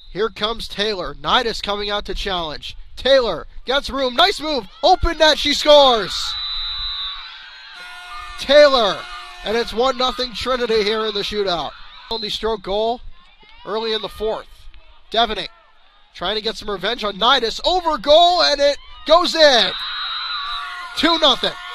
Here comes Taylor. Nidus coming out to challenge. Taylor gets room. Nice move. Open net. She scores. Taylor. And it's 1-0 Trinity here in the shootout. Only stroke goal early in the fourth. Devening trying to get some revenge on Nidus. Over goal, and it goes in. 2-0.